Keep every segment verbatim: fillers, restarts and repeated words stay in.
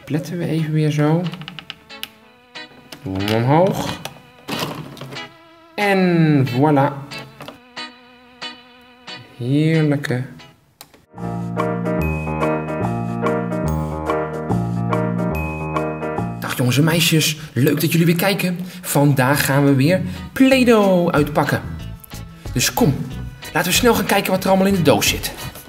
spletten we even weer zo. Doen we hem omhoog. En voilà. Heerlijke. Dag jongens en meisjes, leuk dat jullie weer kijken. Vandaag gaan we weer Play-Doh uitpakken. Dus kom, laten we snel gaan kijken wat er allemaal in de doos zit.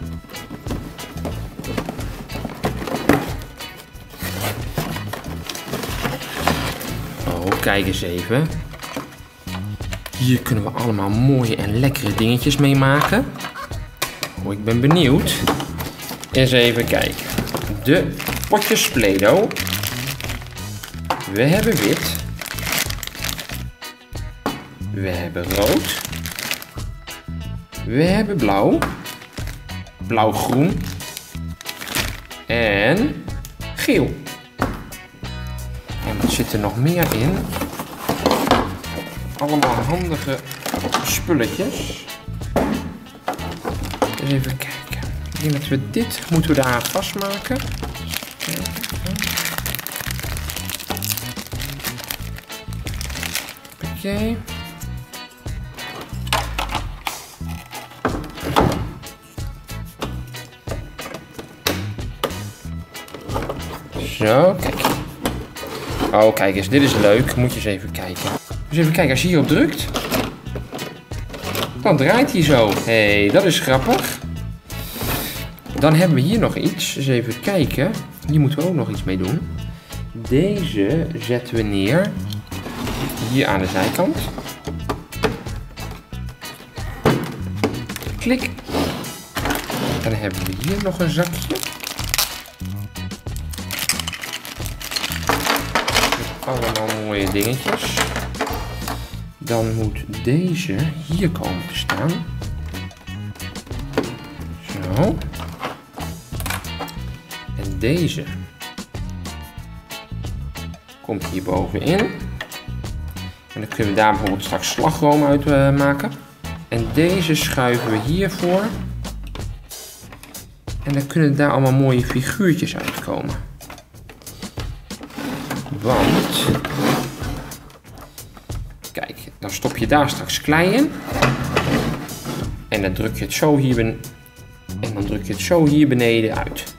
Oh, kijk eens even. Hier kunnen we allemaal mooie en lekkere dingetjes mee maken. Oh, ik ben benieuwd. Eens even kijken. De potjes Play-Doh. We hebben wit. We hebben rood. We hebben blauw. Blauw-groen. En geel. En wat zit er nog meer in? Allemaal handige spulletjes. Eens even kijken. Ik denk dat we dit moeten we daar vastmaken. Oké. Zo, kijk. Oh, kijk eens, dit is leuk. Moet je eens even kijken. Dus even kijken, als je hierop drukt, dan draait hij zo. Hé, hey, dat is grappig. Dan hebben we hier nog iets. Dus even kijken. Hier moeten we ook nog iets mee doen. Deze zetten we neer. Hier aan de zijkant. Klik. Dan hebben we hier nog een zakje. Allemaal mooie dingetjes. Dan moet deze hier komen te staan. Zo. En deze komt hier bovenin. En dan kunnen we daar bijvoorbeeld straks slagroom uit uh, maken. En deze schuiven we hiervoor. En dan kunnen daar allemaal mooie figuurtjes uitkomen. Want, kijk, dan stop je daar straks klei in. En dan druk je het zo hier ben en dan druk je het zo hier beneden uit.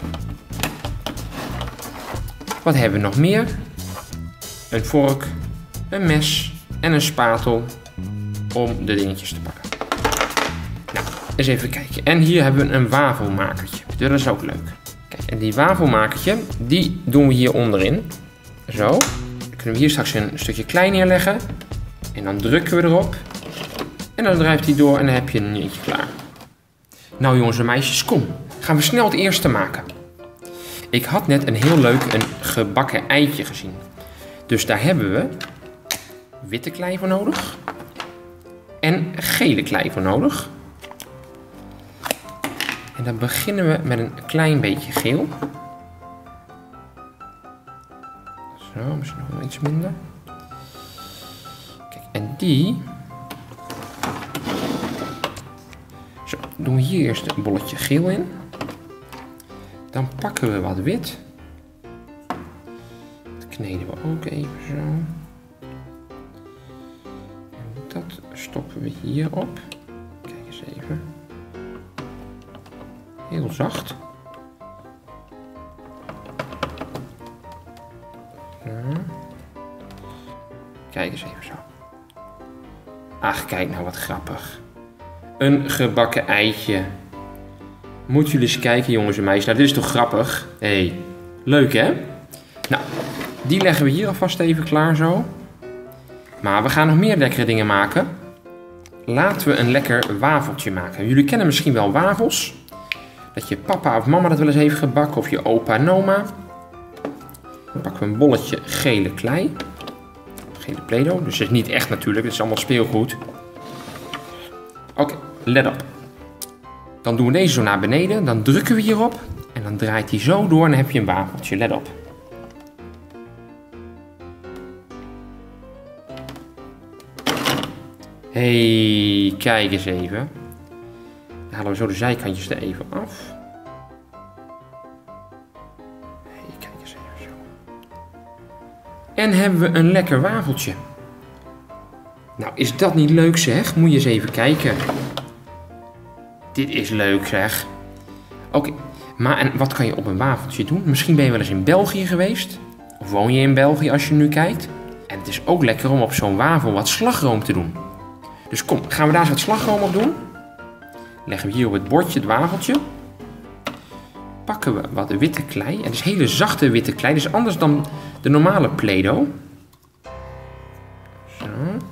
Wat hebben we nog meer? Een vork, een mes en een spatel om de dingetjes te pakken. Nou, eens even kijken. En hier hebben we een wafelmakertje. Dat is ook leuk. Kijk, en die wafelmakertje, die doen we hier onderin. Zo. Dan kunnen we hier straks een stukje klei neerleggen. En dan drukken we erop. En dan drijft hij door en dan heb je een dingetje klaar. Nou jongens en meisjes, kom. Gaan we snel het eerste maken. Ik had net een heel leuk een gebakken eitje gezien. Dus daar hebben we witte klei voor nodig. En gele klei voor nodig. En dan beginnen we met een klein beetje geel. Zo, misschien nog wel iets minder. Kijk, en die... Zo, doen we hier eerst een bolletje geel in. Dan pakken we wat wit. Dat kneden we ook even zo. En dat stoppen we hierop. Kijk eens even. Heel zacht. Kijk eens even zo. Ach, kijk nou wat grappig. Een gebakken eitje. Moeten jullie eens kijken, jongens en meisjes. Nou, dit is toch grappig? Hé, hey, leuk hè? Nou, die leggen we hier alvast even klaar zo. Maar we gaan nog meer lekkere dingen maken. Laten we een lekker wafeltje maken. Jullie kennen misschien wel wafels. Dat je papa of mama dat wel eens heeft gebakken. Of je opa en oma. Dan pakken we een bolletje gele klei. Gele Play-Doh. Dus het is niet echt natuurlijk. Het is allemaal speelgoed. Oké, okay, let op. Dan doen we deze zo naar beneden. Dan drukken we hierop. En dan draait hij zo door en dan heb je een wafeltje. Let op. Hey, kijk eens even. Dan halen we zo de zijkantjes er even af. Hey, kijk eens even zo. En hebben we een lekker wafeltje. Nou, is dat niet leuk zeg? Moet je eens even kijken. Dit is leuk zeg. Oké, okay. Maar en wat kan je op een wafeltje doen? Misschien ben je wel eens in België geweest. Of woon je in België als je nu kijkt. En het is ook lekker om op zo'n wafel wat slagroom te doen. Dus kom, gaan we daar eens wat slagroom op doen. Leggen we hier op het bordje het wafeltje. Pakken we wat witte klei. Het is hele zachte witte klei. Dus anders dan de normale Play-Doh. Zo.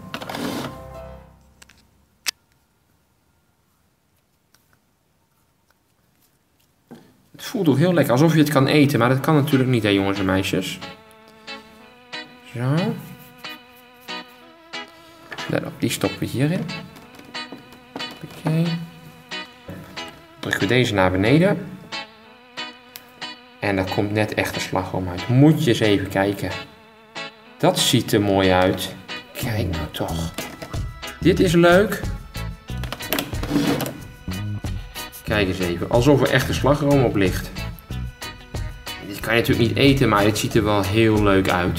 Het voelt ook heel lekker. Alsof je het kan eten. Maar dat kan natuurlijk niet hè jongens en meisjes. Zo. Let op, die stoppen we hierin. Oké. Okay. Drukken we deze naar beneden. En daar komt net echt de slagroom uit. Moet je eens even kijken. Dat ziet er mooi uit. Kijk nou toch. Dit is leuk. Kijk eens even. Alsof er echt de slagroom op ligt. Dit kan je natuurlijk niet eten, maar het ziet er wel heel leuk uit.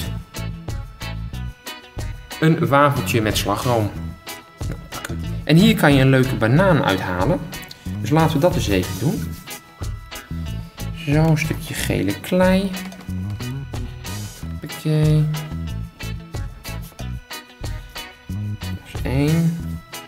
Een wafeltje met slagroom. En hier kan je een leuke banaan uithalen. Dus laten we dat eens even doen. Zo, een stukje gele klei. Oké. Dat is één.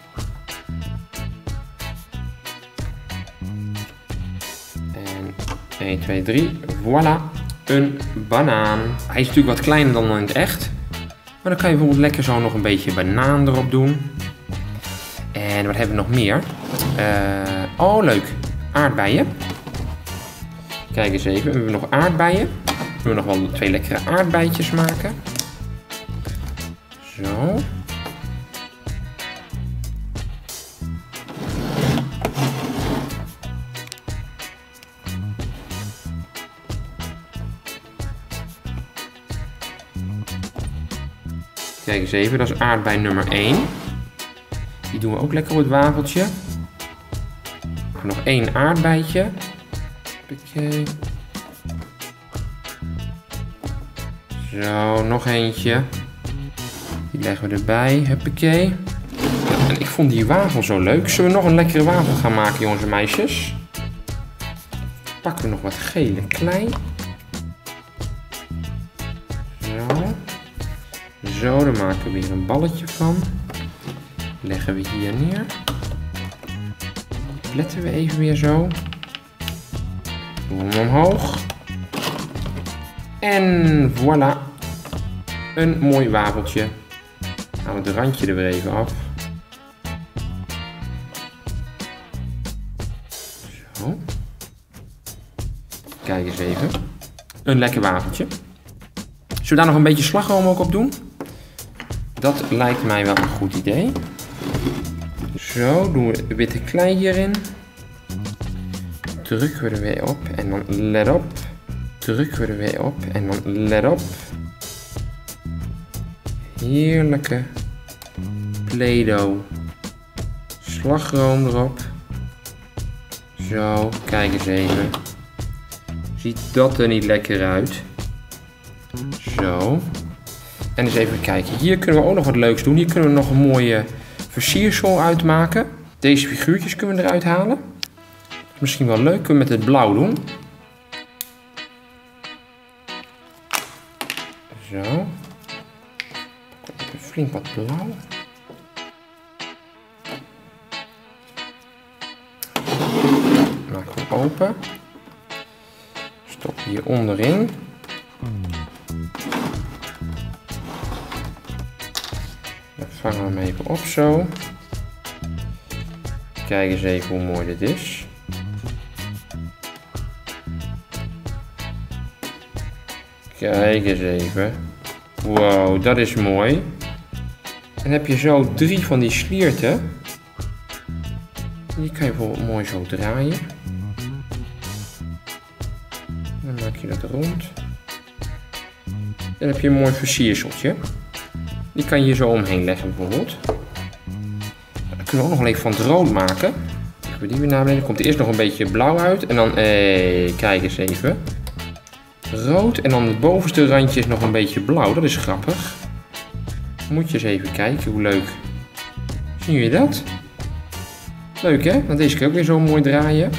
En één, twee, drie. Voilà. Een banaan. Hij is natuurlijk wat kleiner dan in het echt. Maar dan kan je bijvoorbeeld lekker zo nog een beetje banaan erop doen. En wat hebben we nog meer? Uh, oh, leuk. Aardbeien. Kijk eens even. We hebben nog aardbeien. We willen nog wel twee lekkere aardbeidjes maken. Zo. Kijk eens even, dat is aardbei nummer één. Die doen we ook lekker op het wafeltje. Nog één aardbeidje. Oké. Zo, nog eentje. Die leggen we erbij. Huppakee. En ik vond die wafel zo leuk. Zullen we nog een lekkere wafel gaan maken, jongens en meisjes? Pakken we nog wat gele klei. Zo. Zo, dan maken we weer een balletje van. Leggen we hier neer. Pletten we even weer zo. Doen we hem omhoog. En voilà. Een mooi wafeltje. Halen we het randje er weer even af. Zo. Kijk eens even. Een lekker wafeltje. Zullen we daar nog een beetje slagroom ook op doen? Dat lijkt mij wel een goed idee. Zo, doen we de witte klei hierin. Drukken we er weer op en dan let op. Drukken we er weer op en dan let op. Heerlijke Play-Doh. Slagroom erop. Zo, kijk eens even. Ziet dat er niet lekker uit? Zo. En eens even kijken. Hier kunnen we ook nog wat leuks doen. Hier kunnen we nog een mooie versiersel uitmaken. Deze figuurtjes kunnen we eruit halen. Misschien wel leuk. Kunnen we met het blauw doen. Zo. Even flink wat blauw. Maak hem open. Stop hier onderin. Dan vangen we hem even op zo. Kijk eens even hoe mooi dit is. Kijk eens even. Wow, dat is mooi. En heb je zo drie van die slierten. Die kan je bijvoorbeeld mooi zo draaien. Dan maak je dat rond. Dan heb je een mooi versierseltje. Die kan je hier zo omheen leggen bijvoorbeeld. Dan kunnen we ook nog wel even van het rood maken. Leggen we die weer naar beneden. Dan komt er eerst nog een beetje blauw uit. En dan, eh, kijk eens even. rood en dan het bovenste randje is nog een beetje blauw. Dat is grappig. Moet je eens even kijken, hoe leuk. Zien jullie dat? Leuk hè? Want deze kan ik ook weer zo mooi draaien.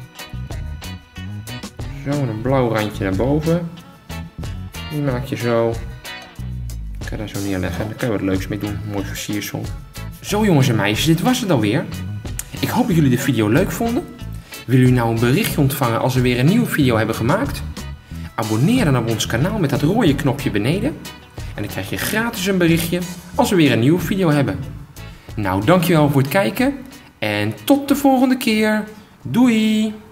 Zo, een blauw randje naar boven. Die maak je zo. Ik ga daar zo neerleggen. Daar kan je wat leuks mee doen. Mooi versiersel. Zo jongens en meisjes, dit was het alweer. Ik hoop dat jullie de video leuk vonden. Willen jullie nou een berichtje ontvangen als we weer een nieuwe video hebben gemaakt? Abonneer dan op ons kanaal met dat rode knopje beneden. En dan krijg je gratis een berichtje als we weer een nieuwe video hebben. Nou, dankjewel voor het kijken. En tot de volgende keer. Doei!